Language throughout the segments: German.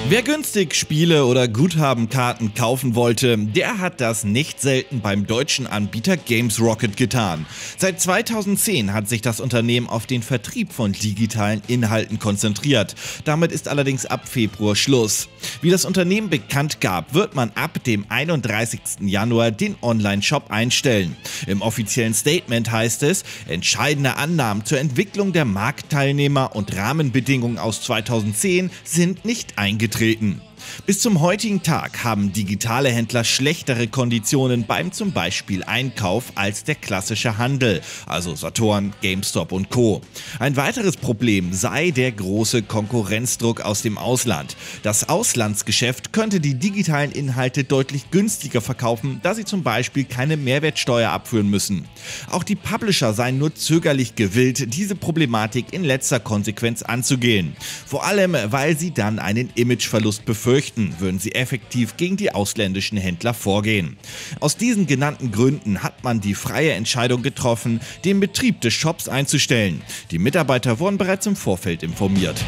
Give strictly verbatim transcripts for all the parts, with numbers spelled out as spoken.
Wer günstig Spiele oder Guthabenkarten kaufen wollte, der hat das nicht selten beim deutschen Anbieter GamesRocket getan. Seit zweitausendzehn hat sich das Unternehmen auf den Vertrieb von digitalen Inhalten konzentriert. Damit ist allerdings ab Februar Schluss. Wie das Unternehmen bekannt gab, wird man ab dem einunddreißigsten Januar den Online-Shop einstellen. Im offiziellen Statement heißt es, entscheidende Annahmen zur Entwicklung der Marktteilnehmer und Rahmenbedingungen aus zweitausendzehn sind nicht eingetreten. Bis zum heutigen Tag haben digitale Händler schlechtere Konditionen beim zum Beispiel Einkauf als der klassische Handel, also Saturn, GameStop und Co. Ein weiteres Problem sei der große Konkurrenzdruck aus dem Ausland. Das Auslandsgeschäft könnte die digitalen Inhalte deutlich günstiger verkaufen, da sie zum Beispiel keine Mehrwertsteuer abführen müssen. Auch die Publisher seien nur zögerlich gewillt, diese Problematik in letzter Konsequenz anzugehen. Vor allem, weil sie dann einen Imageverlust befürchten, würden sie effektiv gegen die ausländischen Händler vorgehen. Aus diesen genannten Gründen hat man die freie Entscheidung getroffen, den Betrieb des Shops einzustellen. Die Mitarbeiter wurden bereits im Vorfeld informiert.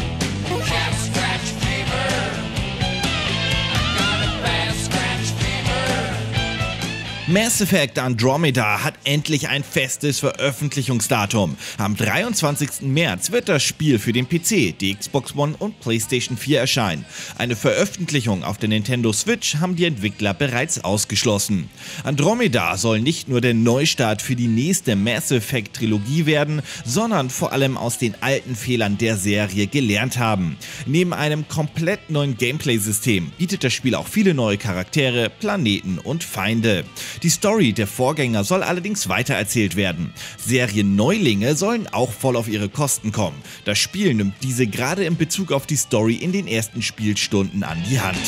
Mass Effect Andromeda hat endlich ein festes Veröffentlichungsdatum. Am dreiundzwanzigsten März wird das Spiel für den P C, die Xbox One und PlayStation vier erscheinen. Eine Veröffentlichung auf der Nintendo Switch haben die Entwickler bereits ausgeschlossen. Andromeda soll nicht nur der Neustart für die nächste Mass Effect Trilogie werden, sondern vor allem aus den alten Fehlern der Serie gelernt haben. Neben einem komplett neuen Gameplay-System bietet das Spiel auch viele neue Charaktere, Planeten und Feinde. Die Story der Vorgänger soll allerdings weitererzählt werden. Serienneulinge sollen auch voll auf ihre Kosten kommen. Das Spiel nimmt diese gerade in Bezug auf die Story in den ersten Spielstunden an die Hand.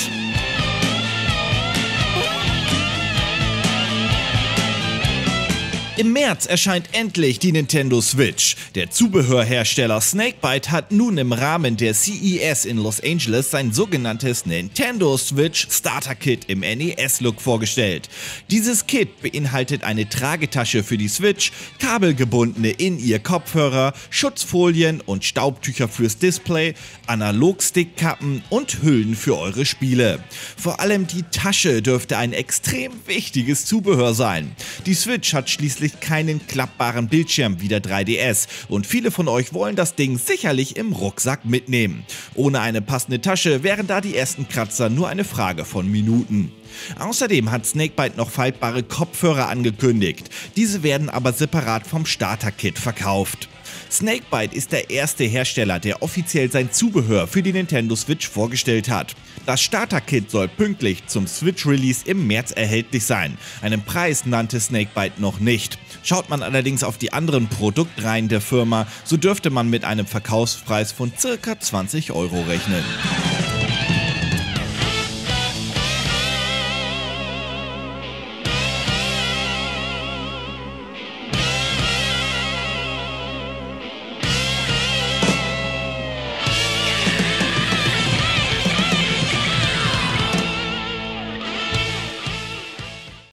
Im März erscheint endlich die Nintendo Switch. Der Zubehörhersteller Snakebite hat nun im Rahmen der C E S in Los Angeles sein sogenanntes Nintendo Switch Starter Kit im N E S-Look vorgestellt. Dieses Kit beinhaltet eine Tragetasche für die Switch, kabelgebundene In-Ear-Kopfhörer, Schutzfolien und Staubtücher fürs Display, Analogstickkappen und Hüllen für eure Spiele. Vor allem die Tasche dürfte ein extrem wichtiges Zubehör sein. Die Switch hat schließlich keinen klappbaren Bildschirm wie der drei D S und viele von euch wollen das Ding sicherlich im Rucksack mitnehmen. Ohne eine passende Tasche wären da die ersten Kratzer nur eine Frage von Minuten. Außerdem hat Snakebite noch faltbare Kopfhörer angekündigt. Diese werden aber separat vom Starter-Kit verkauft. Snakebite ist der erste Hersteller, der offiziell sein Zubehör für die Nintendo Switch vorgestellt hat. Das Starter-Kit soll pünktlich zum Switch-Release im März erhältlich sein. Einen Preis nannte Snakebite noch nicht. Schaut man allerdings auf die anderen Produktreihen der Firma, so dürfte man mit einem Verkaufspreis von ca. zwanzig Euro rechnen.